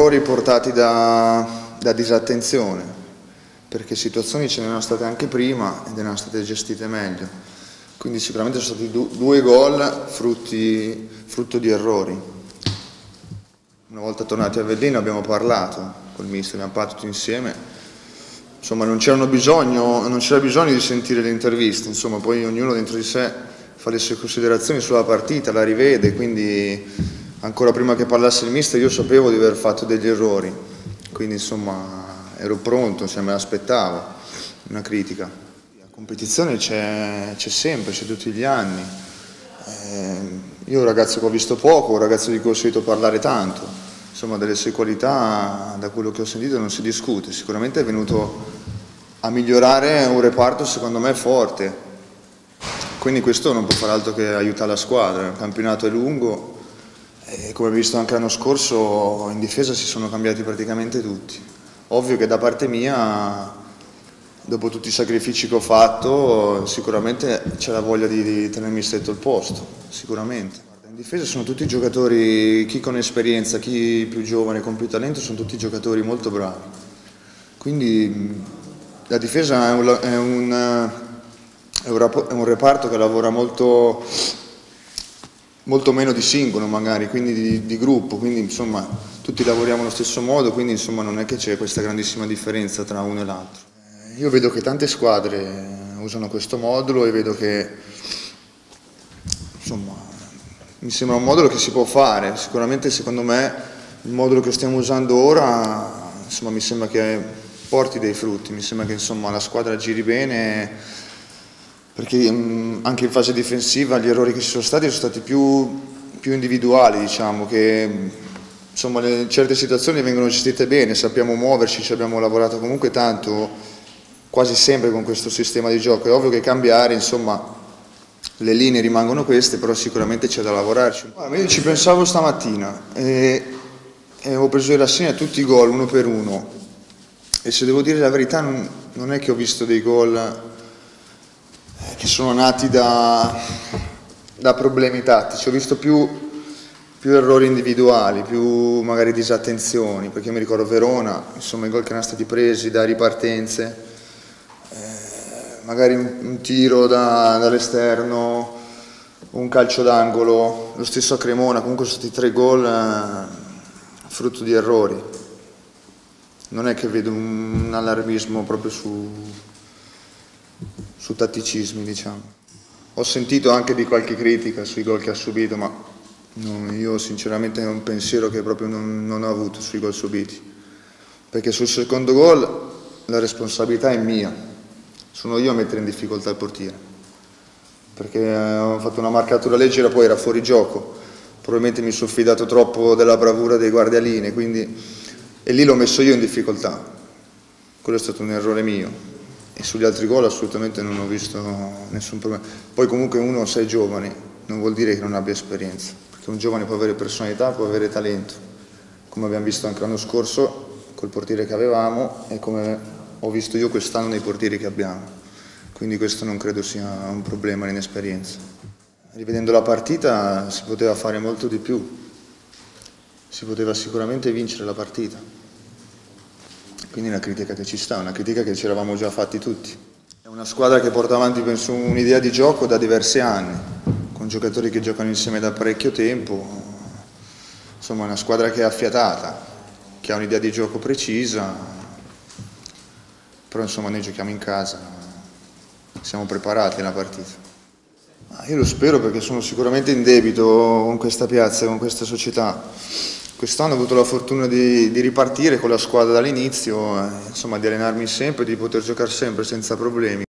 errori portati da disattenzione, perché situazioni ce ne erano state anche prima ed erano state gestite meglio. Quindi sicuramente sono stati due gol frutto di errori. Una volta tornati a Avellino abbiamo parlato col mister, abbiamo parlato tutti insieme. Insomma, non c'era bisogno di sentire le interviste, insomma, poi ognuno dentro di sé fa le sue considerazioni sulla partita, la rivede, quindi ancora prima che parlasse il mister io sapevo di aver fatto degli errori, quindi insomma ero pronto, me l'aspettavo, una critica. La competizione c'è sempre, c'è tutti gli anni. Io un ragazzo che ho visto poco, un ragazzo di cui ho sentito parlare tanto. Insomma, delle sue qualità, da quello che ho sentito, non si discute. Sicuramente è venuto a migliorare un reparto secondo me forte, quindi questo non può fare altro che aiutare la squadra. Il campionato è lungo e come visto anche l'anno scorso in difesa si sono cambiati praticamente tutti. Ovvio che da parte mia, dopo tutti i sacrifici che ho fatto, sicuramente c'è la voglia di tenermi stretto il posto, sicuramente. In difesa sono tutti giocatori, chi con esperienza, chi più giovane, con più talento, sono tutti giocatori molto bravi. Quindi la difesa è un reparto che lavora molto meno di singolo magari, quindi di gruppo, quindi insomma tutti lavoriamo allo stesso modo, quindi insomma non è che c'è questa grandissima differenza tra uno e l'altro. Io vedo che tante squadre usano questo modulo e vedo che insomma mi sembra un modulo che si può fare. Sicuramente secondo me il modulo che stiamo usando ora insomma, mi sembra che porti dei frutti, mi sembra che insomma, la squadra giri bene, perché anche in fase difensiva gli errori che ci sono stati più individuali, diciamo, che insomma, certe situazioni vengono gestite bene, sappiamo muoverci, ci abbiamo lavorato comunque tanto, quasi sempre con questo sistema di gioco. È ovvio che cambiare, insomma, le linee rimangono queste, però sicuramente c'è da lavorarci. Io ci pensavo stamattina e ho preso in rassegna tutti i gol uno per uno e se devo dire la verità non è che ho visto dei gol che sono nati da problemi tattici, ho visto più errori individuali, più magari disattenzioni, perché io mi ricordo Verona, insomma i gol che erano stati presi da ripartenze, magari un tiro dall'esterno, un calcio d'angolo, lo stesso a Cremona, comunque sono stati 3 gol frutto di errori. Non è che vedo un allarmismo proprio su tatticismi, diciamo. Ho sentito anche di qualche critica sui gol che ha subito, ma io sinceramente è un pensiero che proprio non ho avuto sui gol subiti, perché sul secondo gol la responsabilità è mia. Sono io a mettere in difficoltà il portiere, perché ho fatto una marcatura leggera, poi era fuori gioco, probabilmente mi sono fidato troppo della bravura dei guardialine, e lì l'ho messo io in difficoltà. Quello è stato un errore mio e sugli altri gol assolutamente non ho visto nessun problema. Poi comunque uno, se è giovane, non vuol dire che non abbia esperienza, perché un giovane può avere personalità, può avere talento, come abbiamo visto anche l'anno scorso col portiere che avevamo e come ho visto io quest'anno nei portieri che abbiamo, quindi questo non credo sia un problema, l'inesperienza. Rivedendo la partita si poteva fare molto di più, si poteva sicuramente vincere la partita, quindi è una critica che ci sta, una critica che ci eravamo già fatti tutti. È una squadra che porta avanti penso un'idea di gioco da diversi anni, con giocatori che giocano insieme da parecchio tempo, insomma è una squadra che è affiatata, che ha un'idea di gioco precisa. Però insomma noi giochiamo in casa, siamo preparati alla partita. Io lo spero perché sono sicuramente in debito con questa piazza, con questa società. Quest'anno ho avuto la fortuna di ripartire con la squadra dall'inizio, insomma di allenarmi sempre, di poter giocare sempre senza problemi.